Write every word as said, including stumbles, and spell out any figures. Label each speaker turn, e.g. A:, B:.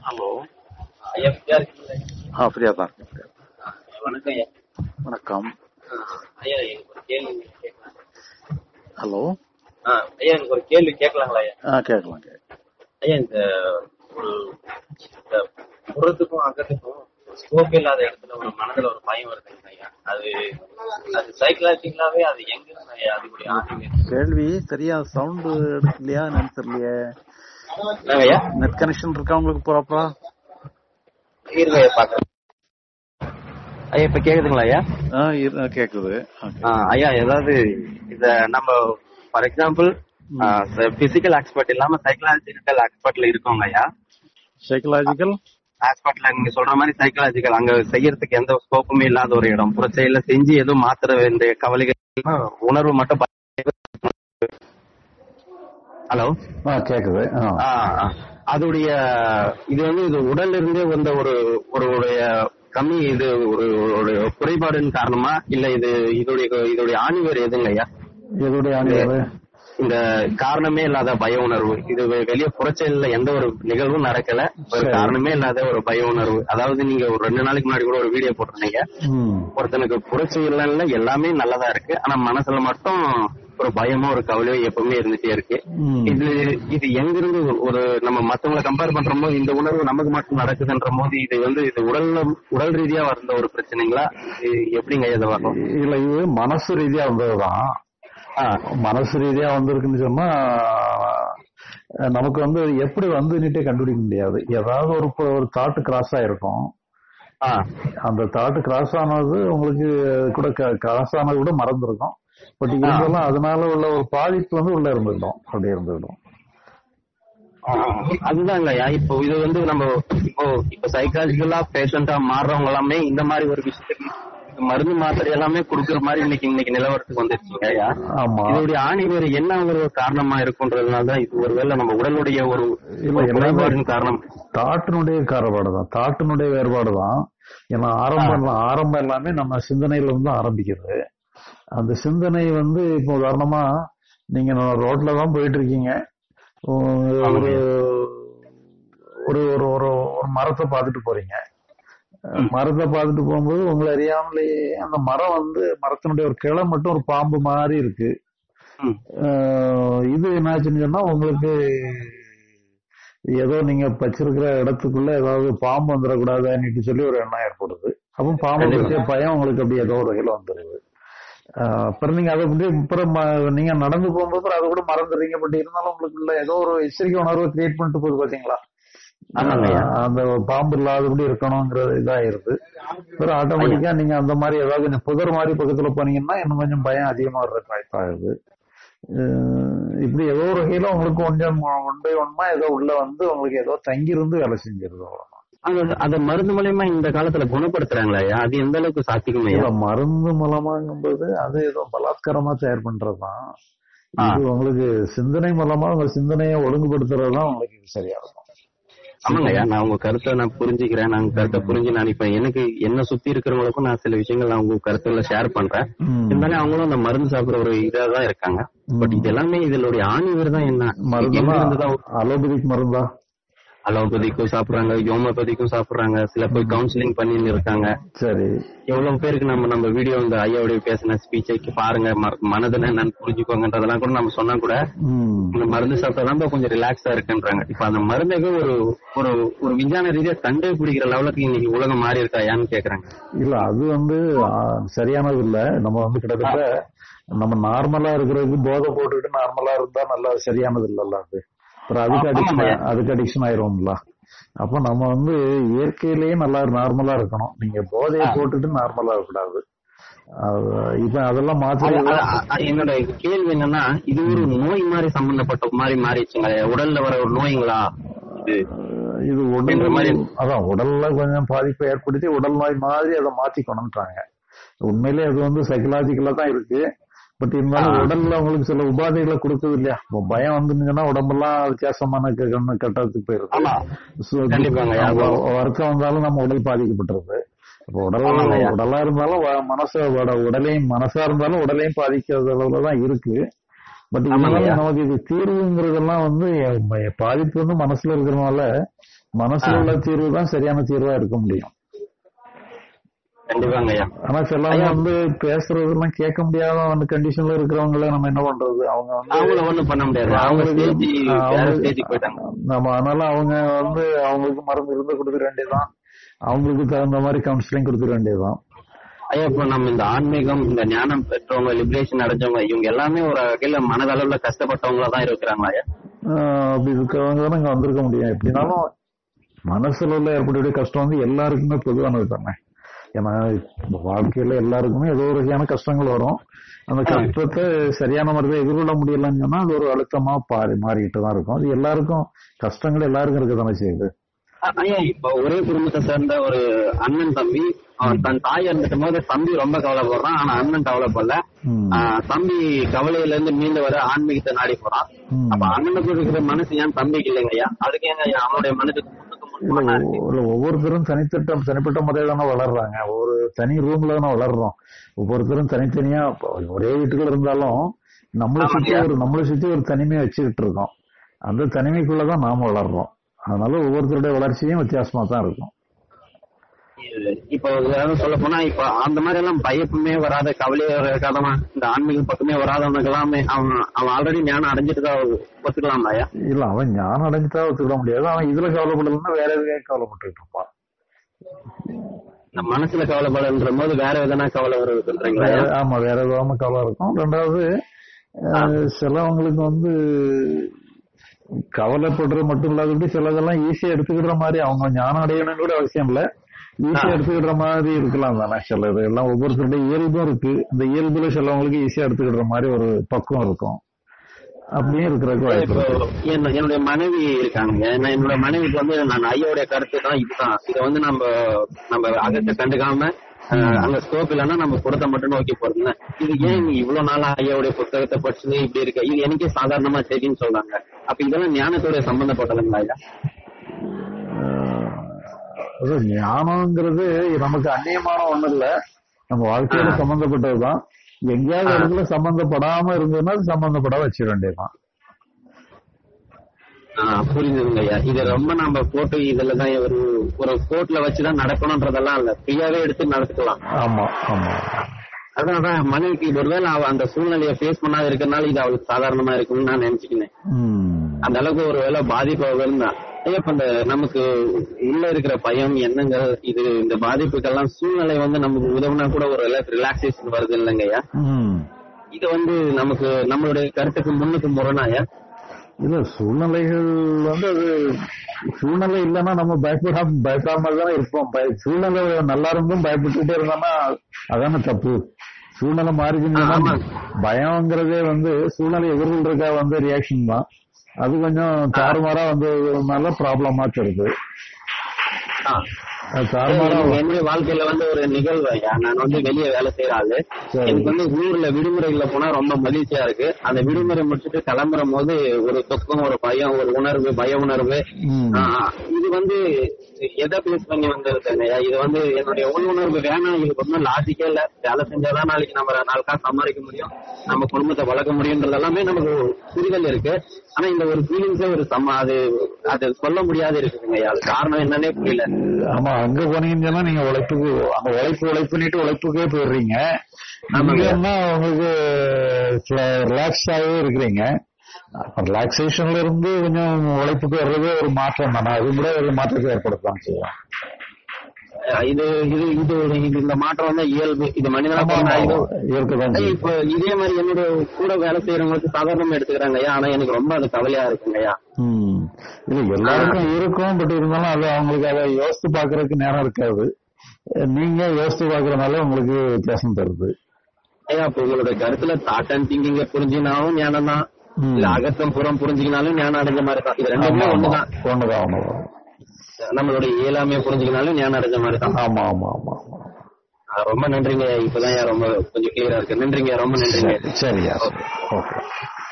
A: Hello
B: ஐயா ஃப்ரீயா இருக்கீங்களா?
A: ஆ ஃப்ரீயா தான் இருக்கேன்.
B: வணக்கம் ஐயா.
A: வணக்கம்.
B: ஐயா எனக்கு ஒரு கேள்வி கேட்கலாம்.
A: ஹலோ.
B: ஆ ஐயா எனக்கு ஒரு கேள்வி கேட்கலாங்களா ஐயா?
A: ஆ கேட்கலாம் கேட்கலாம்.
B: ஐயா இந்த ஒரு இந்த புறத்துக்கும் அகத்துக்கும் ஸ்கோப் இல்லாத இடத்துல ஒரு மனதுல ஒரு பயம் வருதுங்க ஐயா. அது அது சைக்கலாஜிக்கலாவே அது எங்க இருந்து ஐயா அதுக்குரிய ஆன்மீக
A: கேள்வி சரியா சவுண்ட் எடுக்கலையா என்னன்னு தெரியலையே.
B: ஐயா
A: நெட் கனெக்ஷன் இருக்கா உங்களுக்கு ப்ராப்பரா?
B: இருங்க ஐயா பாக்குறேன். ஐயா இப்ப கேக்குதுங்களா ஐயா?
A: ஆ இரு- கேக்குது. ஓகே.
B: ஆ, ஐயா ஏதாவது இத நம்ம ஃபார் எக்ஸாம்பிள் பிசிக்கல் எக்ஸ்பர்ட் இல்லாம சைக்கலாஜிக்கல் எக்ஸ்பர்ட்ல இருக்கோங்க ஐயா.
A: சைக்கலாஜிக்கல்
B: எக்ஸ்பர்ட்ல நீங்க சொல்ற மாதிரி சைக்கலாஜிக்கல் அங்க செய்யறதுக்கு எந்த ஸ்கோப்புமே இல்லாத ஒரு இடம், புற செயல செஞ்சு எதுவும் மாத்திர வேண்டிய கவலைகள் உணர்வு மட்டும் ப- ஹலோ
A: ஆ கேக்குது. ஆ
B: ஆ, ஆ. அதோடைய இது வந்து இது உடல்ல இருந்தே வந்த ஒரு ஒரு உடைய கம்மி, இது ஒரு ஒரு குறைபாடுன்னு காரணமா இல்ல இது இதோடைய இதோடைய ஆணிவேர் எதுங்க ஐயா?
A: எதுடைய ஆணிவேர்?
B: இந்த காரணமே இல்லாத பய உணர்வு, இது வெ- வெளிய புறச்செயல்ல எந்த ஒரு நிகழ்வும் நடக்கல, ஒரு
A: சரி.
B: காரணமே இல்லாத ஒரு பய உணர்வு. அதாவது நீங்க ஒரு ரெண்டு நாளைக்கு முன்னாடி கூட ஒரு வீடியோ போட்டிருந்தீங்க.
A: ம்
B: ஒருத்தனுக்கு புறச்செயல்ல எல்லாமே நல்லதா இருக்கு, ஆனா மனசுல மட்டும் ஒரு பயமோ ஒரு கவலையோ எப்பவுமே இருந்துட்டே இருக்கு.
A: ம்.
B: இது இது எங்கிருந்து ஒரு நம்ம மத்தவங்களை கம்பேர் பண்ற போது இந்த உணர்வு நமக்கு மட்டும் நடக்குதுன்ற போது இது வந்து இது உடல்ல உடல் ரீதியா வந்த ஒரு பிரச்சனைங்களா? இது எப்படிங்க இதை வரும்?
A: இல்ல இது மனசு ரீதியா வந்ததுதான்.
B: ஆ,
A: மனசு ரீதியா வந்திருக்குன்னு சொன்னா அஹ், நமக்கு வந்து எப்படி வந்துன்னுட்டே கண்டுபிடிக்க முடியாது. ஏதாவது ஒரு ப- ஒரு தாட்டு கிராஸ் ஆயிருக்கும்.
B: ஆ,
A: அந்த தாட்டு கிராஸ் ஆனது உங்களுக்கு கூட கிராஸ் ஆனது கூட மறந்துருக்கும். பட் இருந்தாலும் அதனால உள்ள ஒரு பாதிப்பு வந்து உள்ள இருந்துடும், அப்படி இருந்துடும்.
B: ஆ, அதுதாங்க ஐயா. இப்போ இது வந்து நம்ம இப்போ இப்போ சைக்காலஜிக்கலா பேஷண்டா மாறுறவங்க எல்லாமே இந்த மாதிரி ஒரு விஷயத்துக்கு மருந்து மாத்திரை எல்லாமே குடுக்கற மாதிரி இன்னைக்கு இன்னைக்கு நிலவரத்துக்கு வந்துருச்சுங்க ஐயா.
A: ஆமா.
B: இதோடைய ஆணிவேர் என்ன ஒரு காரணமா இருக்குன்றதுனால தான் இது ஒருவேளை நம்ம உடலுடைய ஒரு
A: இல்ல,
B: ஒரு
A: எல்லாமே
B: குறைபாடின் காரணம்.
A: தாட்டினுடைய காரபாடு தான், தாட்டினுடைய வேறுபாடு தான். ஏன்னா ஆரம்பம் ஆரம்பம் எல்லாமே நம்ம சிந்தனையில இருந்து தான் ஆரம்பிக்குது. அந்த சிந்தனை வந்து இப்போ உதாரணமா நீங்க ரோட்ல தான் போயிட்டு இருக்கீங்க. ஒரு
B: ஆமாங்க.
A: ஒரு ஒரு ஒரு ஒரு மரத்தை பார்த்துட்டு போறீங்க. மரத்தை பார்த்துட்டு போகும்போது உங்களை அறியாமலேயே அந்த மரம் வந்து மரத்தினுடைய ஒரு கிளை மட்டும் ஒரு பாம்பு மாதிரி இருக்கு.
B: ம்.
A: அஹ் இது என்னாச்சுன்னு சொன்னா உங்களுக்கு ஏதோ நீங்க வச்சிருக்கிற இடத்துக்குள்ள ஏதாவது பாம்பு வந்துடக்கூடாதுன்னு சொல்லி ஒரு எண்ணம் ஏற்படுது. அப்போ பாம்பு பற்றிய பயம் உங்களுக்கு அப்படி ஏதோ ஒரு வகையில வந்துருது. அஹ் அப்புறம் நீங்க அதை வந்து அப்புறம் ம- நீங்க நடந்து போகும்போது அதை கூட மறந்துடுறீங்க. பட் இருந்தாலும் உங்களுக்குள்ள ஏதோ ஒரு எச்சரிக்கை உணர்வை கிரியேட் பண்ணிட்டு போகுது பாத்தீங்களா?
B: ஆமாங்க ஐயா.
A: அஹ் அந்த பாம்பு இல்லாதபடி இருக்கணுங்கிறது இதாயிருது. அப்புறம் ஆட்டோமேட்டிக்கா நீங்க அந்த மாதிரி ஏதாவது கொஞ்சம் புதர் மாதிரி பக்கத்துல போனீங்கன்னா இன்னும் கொஞ்சம் பயம் அதிகமா வர்றதுக்கு வாய்ப்பாகுது. அஹ் இப்படி ஏதோ ஒரு வகையில உங்களுக்கு கொஞ்சம் ஒன் பை ஒன்மா ஏதோ உள்ள வந்து உங்களுக்கு ஏதோ தங்கி இருந்து வேலை செஞ்சிருது. அவ்வளவுதான்.
B: அது அத மருந்து மூலமா இந்த காலத்துல குணப்படுத்துறாங்களா ஐயா? அது எந்த அளவுக்கு சாத்தியமே ஐயா?
A: இல்ல, மருந்து மூலமாங்கும்போது அது ஏதோ பலாத்காரமா தயார் பண்றதுதான். இது உங்களுக்கு சிந்தனை மூலமா உங்க சிந்தனையை ஒழுங்குபடுத்துறதுதான் உங்களுக்கு இது சரியா இருக்கும்.
B: ஆமாங்க ஐயா, நான் உங்க கருத்தை நான் புரிஞ்சுக்கிறேன். நான் உங்க கருத்தை புரிஞ்சு நான் இப்ப எனக்கு என்ன சுத்தி இருக்கிறவங்களுக்கும் நான் சில விஷயங்கள் நான் உங்க கருத்துல ஷேர் பண்றேன்.
A: ம்.
B: இருந்தாலும் அவங்களும் அந்த மருந்து சாப்பிடுற ஒரு இதா தான் இருக்காங்க. பட் இது எல்லாமே இதனுடைய ஆணிவேர் தான் என்ன?
A: மருந்தெல்லாம்
B: இருந்துதான்
A: அலோபதிக் மருந்தா?
B: அலோபதிக்கும் சாப்பிடுறாங்க, ஹோமியோபதிக்கும் சாப்பிடுறாங்க, சில பேர் கவுன்சிலிங் பண்ணின்னு இருக்காங்க.
A: சரி.
B: எவ்வளவு பேருக்கு நம்ம நம்ம வீடியோ இந்த ஐயாவுடைய பேசின ஸ்பீச்சைக்கு பாருங்க, ம- மனதுல என்னன்னு புரிஞ்சுக்கோங்கன்றதெல்லாம் கூட நம்ம சொன்னா கூட
A: ம்.
B: இந்த மருந்து சாப்பிட்டா கொஞ்சம் ரிலாக்ஸா இருக்குன்றாங்க. இப்ப அந்த மருந்துக்கு ஒரு ஒரு ஒரு விஞ்ஞான ரீதியா கண்டே பிடிக்கிற லெவலுக்கு இன்னைக்கு உலகம் மாறி இருக்கா யான்னு கேக்குறாங்க.
A: இல்ல, அது வந்து ஆ, சரியானது இல்ல. நம்ம வந்து கிட்டத்தட்ட நம்ம நார்மலா இருக்கிறதுக்கு போதை போட்டுக்கிட்டு நார்மலா இருந்தா நல்லா சரியானது இல்லல்ல அது. அப்புறம் அதுக்கு அடிக்ஷன் அதுக்கு அடிக்ஷன் ஆயிரும்ல. அப்ப நம்ம வந்து இயற்கையிலேயே நல்லா நார்மலா இருக்கணும். நீங்க போதையை போட்டுட்டு நார்மலா இருக்கக்கூடாது. அது- இப்ப அதெல்லாம் மாத்திரை
B: அது- அது- அது என்னோட கேள்வி என்னன்னா, இது ஒரு நோய் மாதிரி சம்பந்தப்பட்ட மாதிரி மாறிடுச்சுங்க. உடல்ல வர ஒரு நோய்ங்களா இது?
A: இது
B: அப்படின்ற
A: உடல்
B: மாதிரி.
A: அதான் உடல்ல கொஞ்சம் பாதிப்பை ஏற்படுத்தி உடல் நோய் மாதிரி அதை மாத்திக்கணும்ன்றாங்க. உண்மையிலே அது வந்து சைக்கலாஜிக்கலா தான் இருக்கு. பட் இருந்தாலும் உடல்ல உங்களுக்கு சில உபாதைகளை கொடுக்குது இல்லையா? இப்போ பயம் வந்துருந்துச்சுன்னா உடம்பெல்லாம் வித்தியாசமான க- கண்ணு கட்டத்துக்கு போயிருது.
B: ஆமா,
A: So,
B: கண்டிப்பாங்க.
A: வ- வருத்தம் வந்தாலும் நம்ம உடல் பாதிக்கப்பட்டுருது. இப்போ உடல்
B: ஆமாங்கய்யா.
A: உடலா இருந்தாலும் வ- மனச உட- உடலையும் மனசா இருந்தாலும் உடலையும் பாதிக்கிறது அளவுலதான் இருக்கு. பட்
B: ஆமாங்கய்யா.
A: இருந்தாலும் நமக்கு இது தீர்வுங்கிறதெல்லாம் வந்து எ- பாதிப்பு வந்து மனசுல இருக்கிறதுனால மனசுல உள்ள தீர்வு தான் சரியான தீர்வா இருக்க முடியும்.
B: கண்டிப்பாங்க ஐயா.
A: ஆனா சிலவங்க வந்து பேசுறதெல்லாம் கேட்க முடியாத அந்த கண்டிஷன்ல இருக்கிறவங்கள நம்ம என்ன பண்றது? அவங்க வந்து
B: அவங்கள ஒண்ணும் பண்ண முடியாது. அவங்களுக்கு
A: நம்ம அதனால அவங்க வந்து அவங்களுக்கு மருந்து இருந்து கொடுத்துட வேண்டியதுதான், அவங்களுக்கு தகுந்த மாதிரி கவுன்சிலிங் கொடுத்துட வேண்டியதுதான்.
B: ஐயா இப்ப நம்ம இந்த ஆன்மீகம், இந்த ஞானம் பெற்றவங்க, லிபரேஷன் அடைஞ்சவங்க, இவங்க எல்லாமே ஒரு வகையில மனதளவுல கஷ்டப்பட்டவங்களா தான் இருக்கிறாங்க ஐயா.
A: அப்படி இருக்கிறவங்க தான் இங்க வந்திருக்க முடியும். எப்படினாலும் மனசுல உள்ள ஏற்படக்கூடிய கஷ்டம் வந்து எல்லாருக்குமே பொதுவானது தானே. ஏன்னா வாழ்க்கையில எல்லாருக்குமே ஏதோ ஒரு வகையான கஷ்டங்கள் வரும். அந்த கஷ்டத்தை சரியான முறையில எதிர்கொள்ள முடியலன்னு சொன்னா அது ஒரு அழுத்தமா பாரி மாறிக்கிட்டு தான் இருக்கும். அது எல்லாருக்கும் கஷ்டங்கள் எல்லாருக்கும் இருக்க தானே செய்யுது.
B: ஐயா இப்ப ஒரே குடும்பத்தை சேர்ந்த ஒரு அண்ணன் தம்பி, தன் தாய் இருந்துட்டும் போது தம்பி ரொம்ப கவலைப்படுறான், ஆனா அண்ணன் கவலைப்படல. தம்பி கவலையில இருந்து மீண்டு வர ஆன்மீகத்தை நாடி போறான். அப்ப அண்ணனுக்கு இருக்கிற மனசு ஏன் தம்பிக்கு இல்லைங்க ஐயா? அதுக்கு ஏங்க அவனுடைய மனசுக்கு
A: ஒவ்வொருத்தரும் தனித்தட்ட தனிப்பட்ட முறையில தானே வளர்றாங்க. ஒரு தனி ரூம்ல தானே வளர்றோம். ஒவ்வொருத்தரும் தனித்தனியா ஒரே வீட்டுக்குள்ள இருந்தாலும் நம்மளை சுத்தி ஒரு நம்மளை சுத்தி ஒரு தனிமையை வச்சுக்கிட்டு இருக்கோம். அந்த தனிமைக்குள்ளதான் நாம வளர்றோம். அதனால ஒவ்வொருத்தருடைய வளர்ச்சியும் வித்தியாசமா தான் இருக்கும்.
B: இப்ப சொல்ல போனா இப்ப அந்த மாதிரி எல்லாம் பயப்புமே வராத, கவலையே இருக்காதவா, இந்த ஆன்மீகம் பக்கமே வராதவனுக்கு எல்லாமே அவன் அவன் ஆல்ரெடி ஞானம் அடைஞ்சிட்டுதான் ஒத்துக்கலாமா?
A: இல்ல, அவன் ஞானம் அடைஞ்சிட்டா ஒத்துக்கிட முடியாது. அவன் இதுல கவலைப்படலன்னா வேற எதுவும் கவலைப்பட்டு இருப்பான்.
B: மனசுல கவலைப்படுன்ற போது வேற எதனா கவலை வருதுன்றீங்களா?
A: ஆமா, வேற எதாவது கவலை இருக்கும். ரெண்டாவது சிலவங்களுக்கு வந்து கவலைப்படுறது மட்டும் இல்லாதபடி சிலதெல்லாம் ஈஸியா எடுத்துக்கிற மாதிரி, அவங்க ஞானம் அடையணும் கூட அவசியம் இல்ல, ஈஸியா எடுத்துக்கிற மாதிரி இருக்கலாம் தானே. சில இது எல்லாம் ஒவ்வொருத்தருடைய இயல்பும் இருக்கு. அந்த இயல்புல சிலவங்களுக்கு ஈஸியா எடுத்துக்கிற மாதிரி ஒரு பக்குவம் இருக்கும். அப்படியே இருக்கிறதுக்கு வாய்ப்பு.
B: என்னுடைய மனைவி இருக்காங்க. என்னோட மனைவிக்கு வந்து நான் ஐயோடைய கருத்து தான் இதுதான். இதை வந்து நம்ம நம்ம அகத்தை கண்டுக்காம அங்க ஸ்கோப் இல்லைன்னா நம்ம புறத்தை மட்டும் நோக்கி போறதுல இது ஏன் நீ இவ்வளவு நாளா ஐயாவுடைய புத்தகத்தை படிச்சு இப்படி இருக்க, இது எனக்கே சாதாரணமா தெரியுன்னு சொல்றாங்க. அப்ப இதெல்லாம் ஞானத்தோட சம்பந்தப்பட்டதுங்களா ஐயா?
A: ஞானம்ங்கிறது நமக்கு அந்நியமான ஒண்ணு இல்ல, நம்ம வாழ்க்கையில சம்பந்தப்பட்டதுதான். எங்கேயாவது இடத்துல சம்பந்தப்படாம இருந்ததுன்னா அது சம்பந்தப்பட வச்சிட வேண்டியதுதான்.
B: புரிஞ்சுதுங்க ஐயா. இது ரொம்ப நம்ம போட்டு இதுலதான் ஒரு ஒரு கோட்ல வச்சுதான் நடக்கணும்ன்றதெல்லாம் இல்ல, ஃப்ரீயாவே எடுத்து நடத்துக்கலாம்.
A: ஆமா ஆமா.
B: அதான் மனைவிக்கு ஒருவேளை அவ அந்த சூழ்நிலையை ஃபேஸ் பண்ணாத இருக்கிறதுனால இது அவளுக்கு சாதாரணமா இருக்கும்னு நான் நினைச்சுக்கினேன். அந்த அளவுக்கு ஒரு வேலை பாதிப்பு இருந்தா ஐயா இப்ப இந்த நமக்கு உள்ள இருக்கிற பயம் எண்ணங்கள் இது இந்த பாதிப்புக்கெல்லாம் சூழ்நிலை வந்து நமக்கு உதவுனா கூட ஒரு ரிலாக்ஸேஷன் வருது இல்லைங்க ஐயா? இது வந்து நமக்கு நம்மளுடைய கருத்துக்கு முன்னுக்கு முரணாயா?
A: இல்ல, சூழ்நிலைகள் வந்து அது சூழ்நிலை இல்லைன்னா நம்ம பயப்படாம பயப்படாம தானே இருப்போம். சூழ்நிலை நல்லா இருந்தும் பயப்பட்டுட்டே இருந்தோம்னா அதான தப்பு. சூழ்நிலை மாறிச்சுன்னா பயம்ங்கிறதே வந்து சூழ்நிலை எதிர்கொள்றதுக்காக வந்து ரியாக்ஷன் தான். அது கொஞ்சம் தாறுமாறா வந்ததுனால ப்ராப்ளமா தெரியுது.
B: என்னுடைய வாழ்க்கையில வந்து ஒரு நிகழ்வு ஐயா, நான் வந்து வெளியே வேலை செய்யற ஆளு. எனக்கு வந்து ஊர்ல விடுமுறைகளை போனா ரொம்ப மகிழ்ச்சியா இருக்கு. அந்த விடுமுறை முடிச்சுட்டு கிளம்புற போது ஒரு துக்கம், ஒரு பயம், ஒரு உணர்வு, பய உணர்வு. இது வந்து எதை பேஸ் பண்ணி வந்திருக்கேன் ஐயா? இது வந்து என்னுடைய உள் உணர்வு வேணாம், இதுக்கு ஒன்றும் லாஜிக்கே இல்ல, வேலை செஞ்சாதான் நாளைக்கு நம்ம நாளுக்கா சம்பாதிக்க முடியும், நம்ம குடும்பத்தை வளர்க்க முடியும்ன்றது எல்லாமே நமக்கு புரிதல் இருக்கு. ஆனா இந்த ஒரு ஃபீலிங்ஸே ஒரு சம அது அது சொல்ல முடியாது இருக்குங்க ஐயா. அது காரணம் என்னன்னே புரியல.
A: ஆமா, அங்க போனீங்கன்னா நீங்க உழைப்புக்கு அந்த உழைப்பு உழைப்பு பண்ணிட்டு உழைப்புக்கே போயிடுறீங்க. நமக்குன்னா உங்களுக்கு ரிலாக்ஸாவே இருக்கிறீங்க. ரிலாக்ஸேஷன்ல இருந்து கொஞ்சம் உழைப்புக்கு வர்றது ஒரு மாற்றம் தானே, அது கூட ஒரு மாற்றத்தை ஏற்படுத்தலாம் செய்யும்.
B: இது இது இது இந்த மாற்றம் வந்து இயல்பு, இது மனிதனா இருக்குதான். இப்ப இதே மாதிரி என்னோட கூட வேலை செய்யறவங்களுக்கு சாதாரணமா எடுத்துக்கிறாங்க ஐயா. ஆனா எனக்கு ரொம்ப அது கவலையா இருக்குங்க ஐயா.
A: உம் இது எல்லாருக்கும் இருக்கும். பட் இருந்தாலும் அது அவங்களுக்கு அதை யோசித்து பாக்குறதுக்கு நேரம் இருக்காது. நீங்க யோசித்து பாக்குறதுனால உங்களுக்கு வித்தியாசம் தருது
B: ஐயா. இப்ப உங்களுடைய கருத்துல தாட் அண்ட் திங்கிங்க புரிஞ்சினாலும் ஞானம் தான், இல்ல அகத்தம் புறம் புரிஞ்சுக்கினாலும் ஞானம் அடைஞ்ச மாதிரி தான். இது ரெண்டுமே ஒண்ணுதான்
A: ஒண்ணுதான் ஒண்ணுதான்
B: நம்மளுடைய இயலாமையை புரிஞ்சுக்கினாலும் ஞானம் அடைஞ்ச மாதிரி தான்.
A: ஆமா ஆமா ஆமா.
B: ரொம்ப நன்றிங்க. இப்பதான் ரொம்ப கொஞ்சம் கிளியரா இருக்கு. நன்றிங்க, ரொம்ப நன்றிங்க.
A: சரியா, ஓகே.